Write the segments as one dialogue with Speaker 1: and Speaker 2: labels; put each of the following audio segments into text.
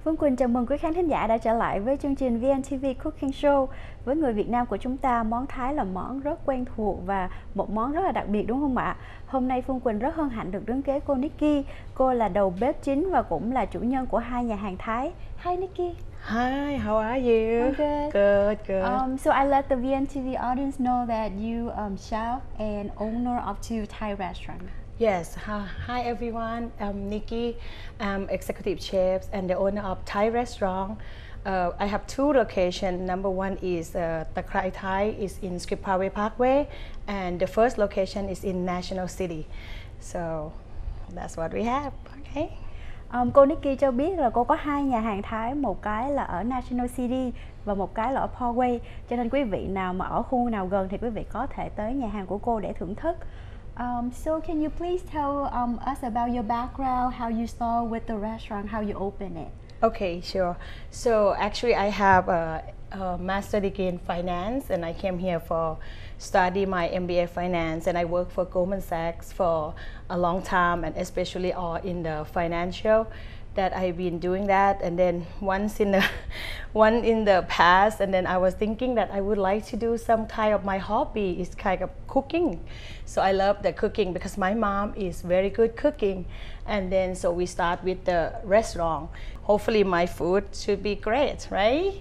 Speaker 1: Phương Quỳnh chào mừng quý khán thính giả đã trở lại với chương trình VNTV Cooking Show. Với người Việt Nam của chúng ta, món Thái là món rất quen thuộc và một món rất là đặc biệt đúng không ạ? Hôm nay Phương Quỳnh rất hân hạnh được đứng kế cô Nikki. Cô là đầu bếp chính và cũng là chủ nhân của hai nhà hàng Thái. Hi Nikki.
Speaker 2: Hi, how are you?
Speaker 1: I'm good.
Speaker 2: Good.
Speaker 1: So I let the VNTV audience know that you chef and owner of two Thai restaurants.
Speaker 2: Yes, hi everyone. I'm Nikki. I'm executive chef and the owner of Thai restaurant. I have two locations. Number one is Takrai Thai is in Skripaway Parkway, and the first location is in National City. So that's what we have. Okay.
Speaker 1: Cô Nikki cho biết là cô có hai nhà hàng Thái, một cái là ở National City và một cái là ở Parkway. Cho nên quý vị nào mà ở khu nào gần thì quý vị có thể tới nhà hàng của cô để thưởng thức. So can you please tell us about your background, how you start with the restaurant, how you open it?
Speaker 2: Okay, sure. So actually I have a master degree in finance and I came here for study my MBA finance, and I worked for Goldman Sachs for a long time, and especially all in the financial that I've been doing that. And then once in the past, and then I was thinking that I would like to do some kind of my hobby is kind of cooking. So I love the cooking because my mom is very good cooking, and then so we start with the restaurant. Hopefully my food should be great, right?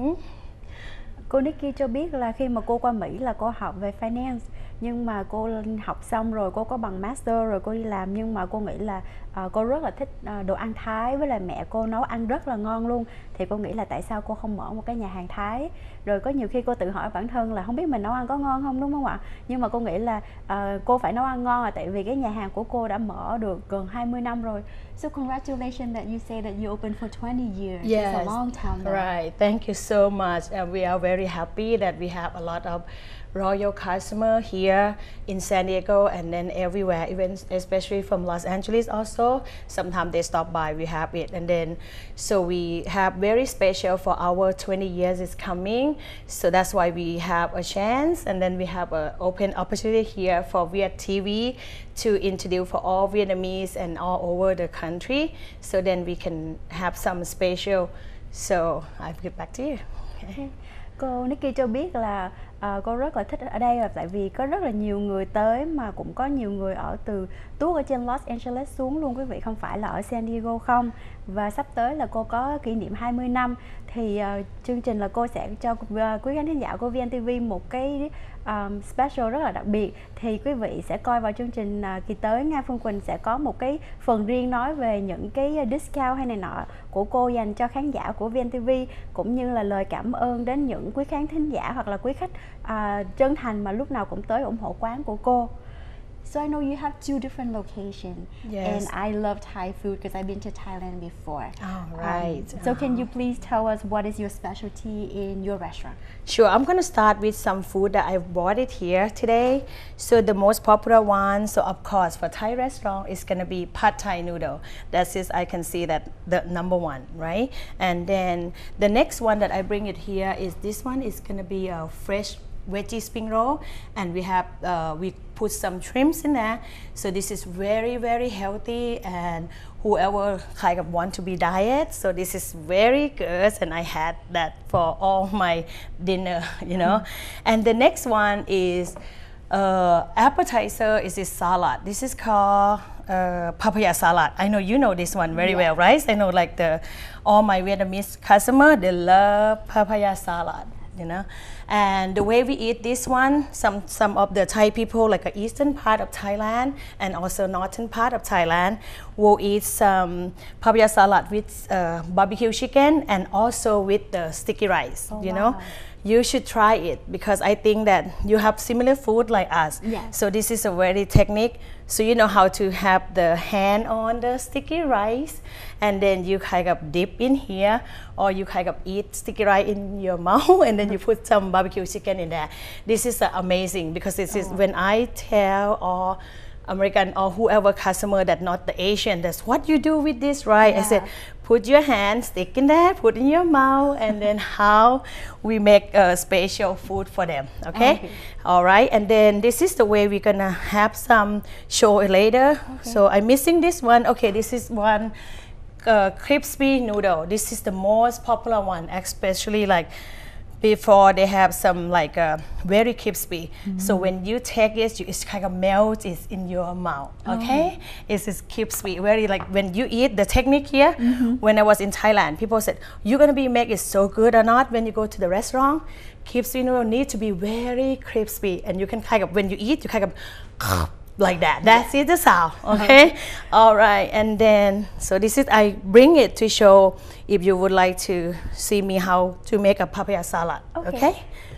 Speaker 1: Cô Nikki cho biết là khi mà cô qua Mỹ là cô học về finance, nhưng mà cô học xong rồi cô có bằng master rồi cô đi làm, nhưng mà cô nghĩ là cô rất là thích đồ ăn Thái, với lại mẹ cô nấu ăn rất là ngon luôn, thì cô nghĩ là tại sao cô không mở một cái nhà hàng Thái. Rồi có nhiều khi cô tự hỏi bản thân là không biết mình nấu ăn có ngon không, đúng không ạ? Nhưng mà cô nghĩ là cô phải nấu ăn ngon, là tại vì cái nhà hàng của cô đã mở được gần 20 năm rồi. So congratulations that you say that you opened for 20 years.
Speaker 2: Yes,
Speaker 1: it's a long time now.
Speaker 2: Right. Thank you so much. We are very happy that we have a lot of royal customer here in San Diego and then everywhere, even especially from Los Angeles also. Sometimes they stop by, we have it. And then so we have very special for our 20 years is coming. So that's why we have a chance, and then we have an open opportunity here for Viet TV to introduce for all Vietnamese and all over the country. So then we can have some special. So I'll get back to you. Okay.
Speaker 1: Cô Nikki cho biết là cô rất là thích ở đây là tại vì có rất là nhiều người tới, mà cũng có nhiều người ở từ tuốt ở trên Los Angeles xuống luôn quý vị, không phải là ở San Diego không. Và sắp tới là cô có kỷ niệm 20 năm thì chương trình là cô sẽ cho quý khán thính giả của VNTV một cái special rất là đặc biệt, thì quý vị sẽ coi vào chương trình kỳ tới nha. Phương Quỳnh sẽ có một cái phần riêng nói về những cái discount hay này nọ của cô dành cho khán giả của VNTV, cũng như là lời cảm ơn đến những quý khán thính giả hoặc là quý khách chân thành mà lúc nào cũng tới ủng hộ quán của cô. So I know you have two different locations.
Speaker 2: Yes.
Speaker 1: And I love Thai food because I've been to Thailand before.
Speaker 2: Oh, right.
Speaker 1: So can you please tell us what is your specialty in your restaurant?
Speaker 2: Sure, I'm going to start with some food that I've bought it here today. So the most popular one, so of course for Thai restaurant is going to be Pad Thai noodle. That is, I can see that the number one, right? And then the next one that I bring it here is this one is going to be a fresh veggie spring roll, and we have we put some shrimps in there. So this is very, very healthy, and whoever kind of want to be diet, so this is very good, and I had that for all my dinner, you know. And the next one is appetizer is this salad. This is called papaya salad. I know you know this one very well, right? I know like all my Vietnamese customer, they love papaya salad, you know. And the way we eat this one, some of the Thai people, like the eastern part of Thailand and also northern part of Thailand, will eat some papaya salad with barbecue chicken and also with the sticky rice. You know, you should try it because I think that you have similar food like us.
Speaker 1: Yes.
Speaker 2: So this is a very technique. So you know how to have the hand on the sticky rice, and then you kind of dip in here, or you kind of eat sticky rice in your mouth, and then you put some barbecue chicken in there. This is amazing because this is when I tell all American or whoever customer that not the Asian, that's what you do with this, right? I said, put your hand, stick in there, put in your mouth, and then how we make a special food for them, okay? All right, and then this is the way we're gonna have some show later. So I'm missing this one. Okay, this is one crispy noodle. This is the most popular one, especially like before they have some like very crispy. So when you take it, it's kind of melt it in your mouth. Okay, it's crispy, very like when you eat. The technique here, when I was in Thailand, people said you're gonna be make it so good or not when you go to the restaurant. Crispy noodle need to be very crispy, and you can kind of when you eat, you kind of like that. That's it, the sound. Okay. All right, and then so this is I bring it to show if you would like to see me how to make a papaya salad. Okay.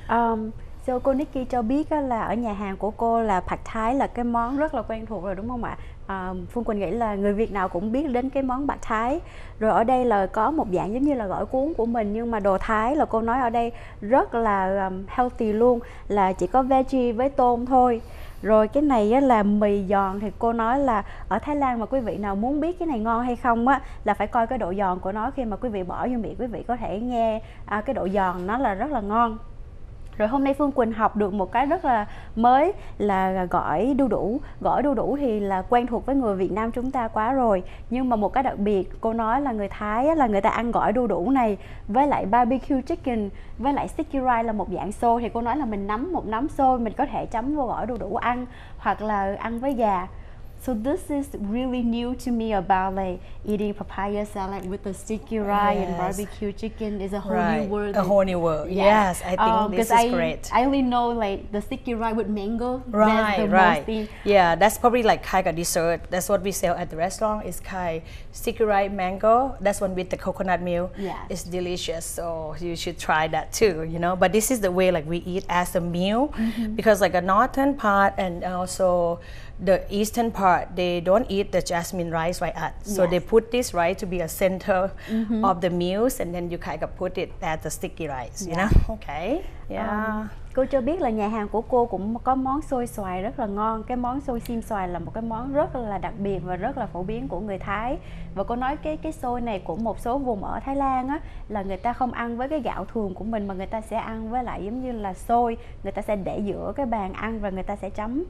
Speaker 1: So cô Nikki cho biết là ở nhà hàng của cô là Pad Thai là cái món rất là quen thuộc rồi đúng không ạ? Phương Quỳnh nghĩ là người Việt nào cũng biết đến cái món Pad Thai. Rồi ở đây là có một dạng giống như là gỏi cuốn của mình, nhưng mà đồ Thái là cô nói ở đây rất là healthy luôn, là chỉ có veggie với tôm thôi. Rồi cái này á, là mì giòn, thì cô nói là ở Thái Lan mà quý vị nào muốn biết cái này ngon hay không á, là phải coi cái độ giòn của nó. Khi mà quý vị bỏ vô miệng, quý vị có thể nghe cái độ giòn nó là rất là ngon. Rồi hôm nay Phương Quỳnh học được một cái rất là mới là gỏi đu đủ. Gỏi đu đủ thì là quen thuộc với người Việt Nam chúng ta quá rồi. Nhưng mà một cái đặc biệt cô nói là người Thái á, là người ta ăn gỏi đu đủ này với lại barbecue chicken, với lại sticky rice là một dạng xôi. Thì cô nói là mình nắm một nắm xôi, mình có thể chấm vô gỏi đu đủ ăn, hoặc là ăn với gà. So this is really new to me about like eating papaya salad with the sticky rice and barbecue chicken. Is a whole new world.
Speaker 2: A whole new world. Yes, I think this is great.
Speaker 1: I only know like the sticky rice with mango.
Speaker 2: Right. Yeah, that's probably like kind of dessert. That's what we sell at the restaurant. It's kind sticky rice mango. That's one with the coconut milk.
Speaker 1: Yeah,
Speaker 2: it's delicious. So you should try that too. You know, but this is the way like we eat as a meal, because like a northern part and also the eastern part, they don't eat the jasmine rice like us. So they put this rice to be a center of the meals, and then you kind of put it as the sticky rice, you know? Okay. Yeah.
Speaker 1: Cô cho biết là nhà hàng của cô cũng có món xôi xoài rất là ngon. Cái món xôi xiêm xoài là một cái món rất là đặc biệt và rất là phổ biến của người Thái. Và cô nói cái xôi này của một số vùng ở Thái Lan á, là người ta không ăn với cái gạo thường của mình, mà người ta sẽ ăn với lại giống như là xôi. Người ta sẽ để giữa cái bàn ăn và người ta sẽ chấm.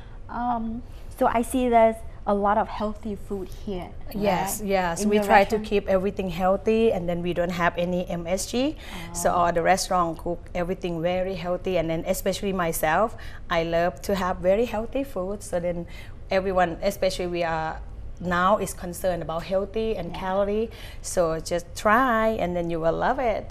Speaker 1: So I see there's a lot of healthy food here.
Speaker 2: Yes,
Speaker 1: right?
Speaker 2: yes.
Speaker 1: In
Speaker 2: We
Speaker 1: your
Speaker 2: try to
Speaker 1: restaurant?
Speaker 2: keep everything healthy, and then we don't have any MSG. So all the restaurant cook everything very healthy, and then especially myself, I love to have very healthy food. So then everyone, especially we are now is concerned about healthy and calorie. So just try, and then you will love it.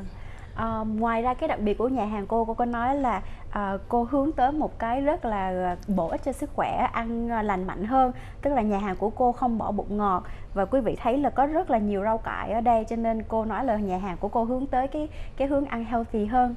Speaker 1: Ngoài ra cái đặc biệt của nhà hàng cô có nói là cô hướng tới một cái rất là bổ ích cho sức khỏe, ăn lành mạnh hơn. Tức là nhà hàng của cô không bỏ bột ngọt, và quý vị thấy là có rất là nhiều rau cải ở đây, cho nên cô nói là nhà hàng của cô hướng tới cái hướng ăn healthy hơn.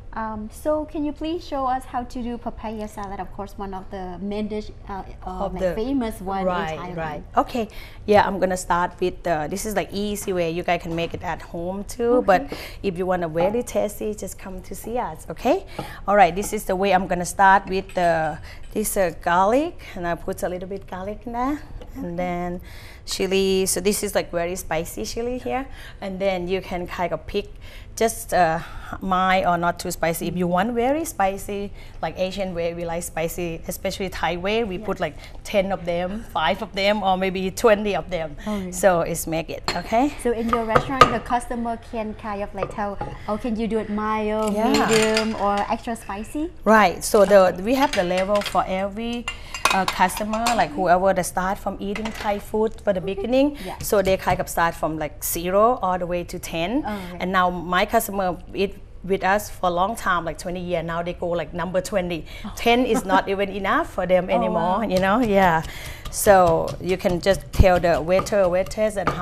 Speaker 1: So can you please show us how to do papaya salad? Of course, one of the main dish, like famous one in Thailand.
Speaker 2: Right. Okay. Yeah, I'm gonna start with this is like easy way. You guys can make it at home too. But if you want a very tasty, just come to see us. Okay. All right. This is the way I'm gonna start with this garlic, and I put a little bit garlic in there, and then chili. So this is like very spicy chili here, and then you can kind of pick just mild or not too spicy. If you want very spicy, like Asian way, we like spicy, especially Thai way, we put like 10 of them, 5 of them, or maybe 20 of them. So it's make it, okay?
Speaker 1: So in your restaurant, the customer can kind of like tell, oh, can you do it mild, medium, or extra spicy?
Speaker 2: Right. So we have the level for every customer, like whoever that start from eating Thai food for the beginning. So they kind of start from like 0 all the way to 10. And now my customer eat with us for a long time, like 20 years. Now they go like number 20. 10 is not even enough for them anymore, you know? Yeah. So you can just tell the waiter or waitress and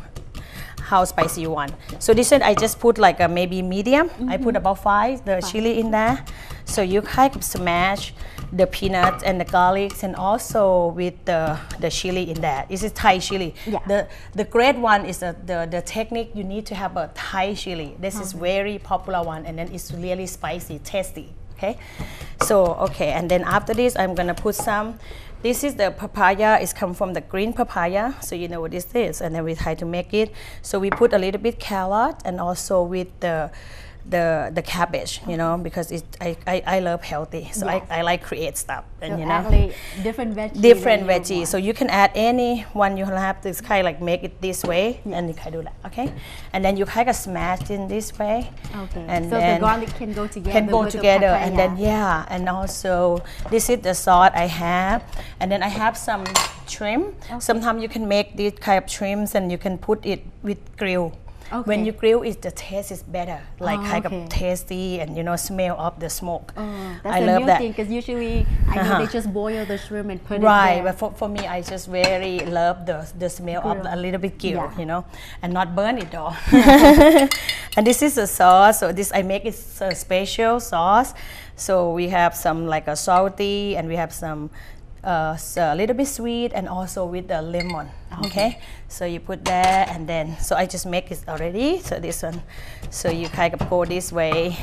Speaker 2: how spicy you want. So this one I just put like a maybe medium. I put about 5 the chili in there. So you kind of smash the peanuts and the garlics, and also with the chili in there. This is Thai chili. The great one is the technique. You need to have a Thai chili. This is very popular one, and then it's really spicy, tasty. Okay. So okay, and then after this, I'm gonna put some. This is the papaya. It's come from the green papaya, so you know what this is. And then we try to make it. So we put a little bit carrot, and also with the the cabbage, you know, because I love healthy, so
Speaker 1: Yes.
Speaker 2: I like create stuff, and
Speaker 1: So
Speaker 2: you know,
Speaker 1: actually different veggies.
Speaker 2: different
Speaker 1: that you
Speaker 2: veggies.
Speaker 1: want.
Speaker 2: So you can add any one you have to kind of like make it this way, and you kind of do that, okay? And then you kind of smash in this way,
Speaker 1: Okay.
Speaker 2: and
Speaker 1: so
Speaker 2: then
Speaker 1: the garlic can go together.
Speaker 2: can go
Speaker 1: with the
Speaker 2: together,
Speaker 1: papaya.
Speaker 2: and then yeah, and also this is the sauce I have, and then I have some shrimp. Sometimes you can make these kind of shrimps and you can put it with grill.
Speaker 1: Okay.
Speaker 2: When you grill it, the taste is better, like kind
Speaker 1: okay.
Speaker 2: of tasty, and you know, smell of the smoke.
Speaker 1: That's
Speaker 2: I
Speaker 1: a
Speaker 2: love
Speaker 1: new
Speaker 2: that.
Speaker 1: thing because usually I know they just boil the shrimp and put
Speaker 2: Right,
Speaker 1: it there.
Speaker 2: but for me, I just very love the smell of
Speaker 1: Grill.
Speaker 2: a little bit grill,
Speaker 1: Yeah.
Speaker 2: you know, and not burn it all. And this is the sauce. So this I make it a special sauce. So we have some like a salty, and we have some a little bit sweet, and also with the lemon. Okay, so you put that, and then so I just make it already. So this one, so you kind of go this way,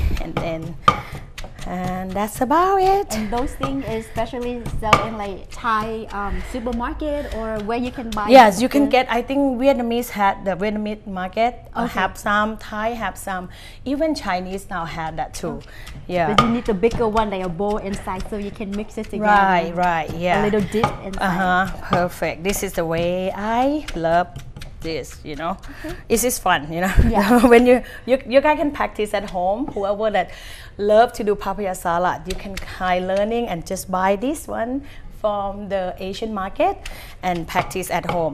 Speaker 2: and that's about it.
Speaker 1: And those things especially sell in like Thai supermarket or where you can buy.
Speaker 2: Yes, you can
Speaker 1: the-
Speaker 2: get. I think Vietnamese had the Vietnamese market
Speaker 1: Okay.
Speaker 2: have some. Thai have some. Even Chinese now have that too. Yeah.
Speaker 1: But you need the bigger one, like a bowl inside, so you can mix it together.
Speaker 2: Right. Right. Yeah.
Speaker 1: A little dip inside.
Speaker 2: Perfect. This is the way I love this. You know, this is fun. You know,
Speaker 1: Yeah.
Speaker 2: when you guys can practice at home. Whoever that love to do papaya salad, you can kind learning and just buy this one from the Asian market and practice at home.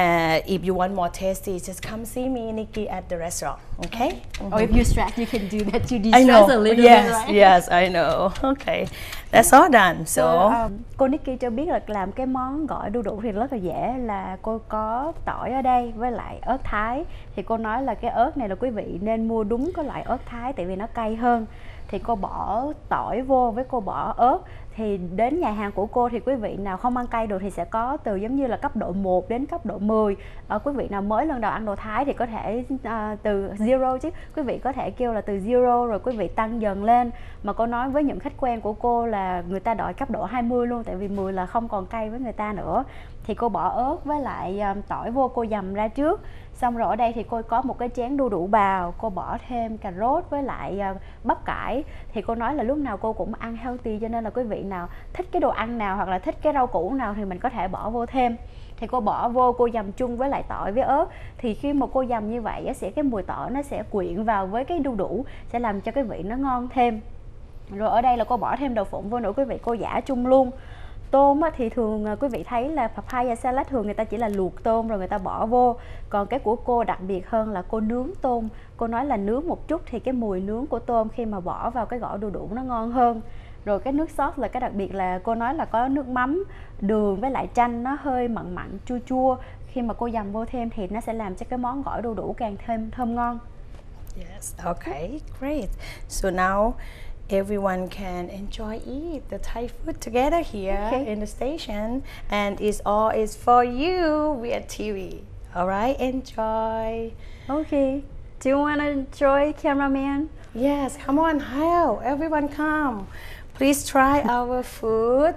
Speaker 2: If you want more tasty, just come see me, Nikki, at the restaurant. Okay?
Speaker 1: Or if you're stressed, you can do that to
Speaker 2: I
Speaker 1: de-stress
Speaker 2: know.
Speaker 1: a little
Speaker 2: Yes,
Speaker 1: bit, right?
Speaker 2: yes, I know. Okay, that's all done. So,
Speaker 1: cô Nikki cho biết là làm cái món gỏi đu đủ thì rất là dễ, là cô có tỏi ở đây với lại ớt Thái. Thì cô nói là cái ớt này là quý vị nên mua đúng cái loại ớt Thái tại vì nó cay hơn. Thì cô bỏ tỏi vô với cô bỏ ớt. Thì đến nhà hàng của cô thì quý vị nào không ăn cay được thì sẽ có từ giống như là cấp độ 1 đến cấp độ 10. Quý vị nào mới lần đầu ăn đồ Thái thì có thể từ 0 chứ. Quý vị có thể kêu là từ 0 rồi quý vị tăng dần lên. Mà cô nói với những khách quen của cô là người ta đòi cấp độ 20 luôn, tại vì 10 là không còn cay với người ta nữa. Thì cô bỏ ớt với lại tỏi vô, cô dầm ra trước. Xong rồi ở đây thì cô có một cái chén đu đủ bào, cô bỏ thêm cà rốt với lại bắp cải. Thì cô nói là lúc nào cô cũng ăn healthy, cho nên là quý vị nào thích cái đồ ăn nào hoặc là thích cái rau củ nào thì mình có thể bỏ vô thêm. Thì cô bỏ vô, cô dầm chung với lại tỏi với ớt. Thì khi mà cô dầm như vậy sẽ cái mùi tỏi nó sẽ quyện vào với cái đu đủ, sẽ làm cho cái vị nó ngon thêm. Rồi ở đây là cô bỏ thêm đậu phụng vô nữa quý vị, cô giã chung luôn. Tôm thì thường quý vị thấy là papaya salad thường người ta chỉ là luộc tôm rồi người ta bỏ vô. Còn cái của cô đặc biệt hơn là cô nướng tôm. Cô nói là nướng một chút thì cái mùi nướng của tôm khi mà bỏ vào cái gỏi đu đủ nó ngon hơn. Rồi cái nước sốt là cái đặc biệt là cô nói là có nước mắm, đường với lại chanh, nó hơi mặn mặn chua chua. Khi mà cô dầm vô thêm thì nó sẽ làm cho cái món gỏi đu đủ càng thêm thơm ngon.
Speaker 2: yes, okay, great. So now everyone can enjoy eat the Thai food together here
Speaker 1: Okay.
Speaker 2: in the station, and it's all is for you via TV. All right, enjoy.
Speaker 1: Okay. Do you want to join cameraman?
Speaker 2: Yes, come on, help, everyone come. Please try our food.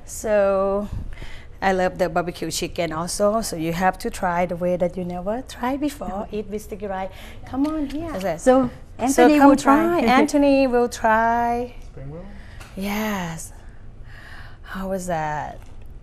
Speaker 2: So, I love the barbecue chicken also, so you have to try the way that you never tried before. Eat with sticky rice. Come on here.
Speaker 1: So Anthony
Speaker 2: come
Speaker 1: will
Speaker 2: try.
Speaker 1: try.
Speaker 2: Anthony will try.
Speaker 3: Spring roll?
Speaker 2: Yes. How was that?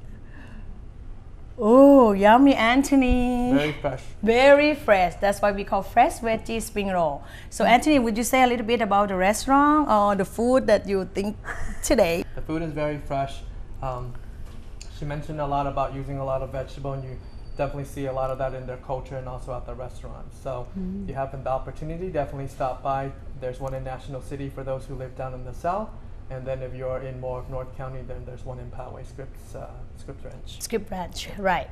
Speaker 2: Oh, yummy, Anthony.
Speaker 3: Very fresh.
Speaker 2: Very fresh. That's why we call fresh veggie spring roll. So, Anthony, would you say a little bit about the restaurant or the food that you think today?
Speaker 3: The food is very fresh. She mentioned a lot about using a lot of vegetable, and you definitely see a lot of that in their culture and also at the restaurant. So if you have the opportunity, definitely stop by. There's one in National City for those who live down in the south. And then if you're in more of North County, then there's one in Poway, Scripps Ranch.
Speaker 2: Script Ranch, right.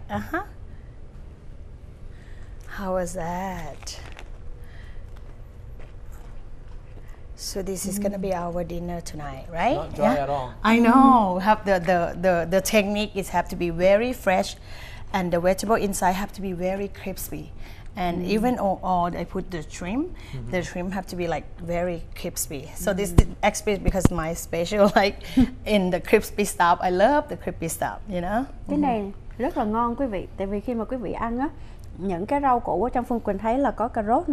Speaker 2: How was that? So this is gonna be our dinner tonight, right?
Speaker 3: Not dry at all.
Speaker 2: I know. Have the technique is have to be very fresh, and the vegetable inside have to be very crispy. And even all I put the shrimp, the shrimp have to be like very crispy. So this is actually because my special like in the crispy stuff. I love the crispy stuff, you know.
Speaker 1: Cái này rất là ngon quý vị, tại vì khi mà quý vị ăn á, những cái rau củ ở trong Phương Quỳnh thấy là có cà rốt nè,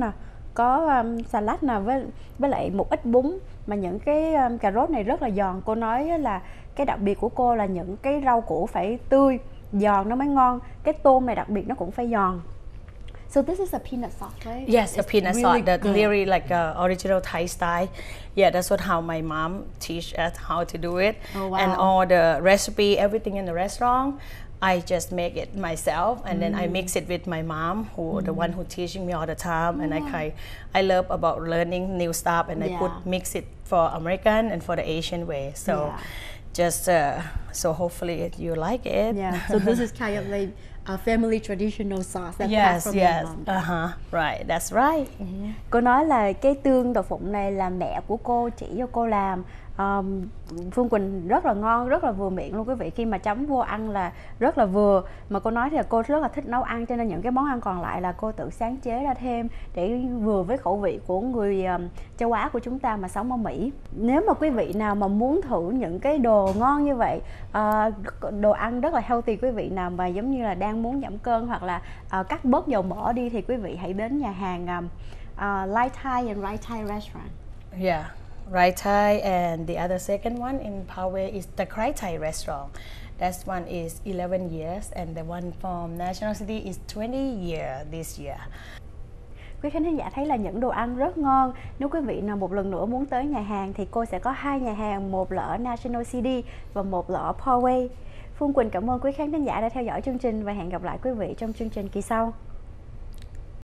Speaker 1: có salad nào với lại một ít bún, mà những cái cà rốt này rất là giòn. Cô nói là cái đặc biệt của cô là những cái rau củ phải tươi, giòn nó mới ngon. Cái tôm này đặc biệt nó cũng phải giòn. So this is a peanut sauce, right?
Speaker 2: Yes, a
Speaker 1: It's
Speaker 2: peanut
Speaker 1: really
Speaker 2: sauce, the
Speaker 1: good.
Speaker 2: really like original Thai style. Yeah, that's how my mom teach us how to do it.
Speaker 1: Oh, wow.
Speaker 2: And all the recipe, everything in the restaurant, I just make it myself, and then I mix it with my mom, who the one who teaching me all the time. And I love about learning new stuff, and I mix it for American and for the Asian way. So just so hopefully you like it.
Speaker 1: Yeah. So this is kind of like a family traditional sauce that
Speaker 2: Yes,
Speaker 1: passed from
Speaker 2: yes.
Speaker 1: your mom.
Speaker 2: Right, that's right.
Speaker 1: Cô nói là cái tương đậu phụng này là mẹ của cô chỉ cho cô làm. Phương Quỳnh rất là ngon, rất là vừa miệng luôn quý vị. Khi mà chấm vô ăn là rất là vừa. Mà cô nói thì là cô rất là thích nấu ăn, cho nên những cái món ăn còn lại là cô tự sáng chế ra thêm để vừa với khẩu vị của người châu Á của chúng ta mà sống ở Mỹ. Nếu mà quý vị nào mà muốn thử những cái đồ ngon như vậy, đồ ăn rất là healthy, quý vị nào mà giống như là đang muốn giảm cân hoặc là cắt bớt dầu mỡ đi, thì quý vị hãy đến nhà hàng Light Thai and Right Thai Restaurant.
Speaker 2: Yeah. Right Thai, and the other second one in Poway is the Krai Thai restaurant. That one is 11 years, and the one from National City is 20 years this year.
Speaker 1: Quý khán giả thấy là những đồ ăn rất ngon. Nếu quý vị nào một lần nữa muốn tới nhà hàng thì cô sẽ có 2 nhà hàng, một là ở National City và một là ở Poway. Phương Quỳnh cảm ơn quý khán giả đã theo dõi chương trình và hẹn gặp lại quý vị trong chương trình kỳ sau.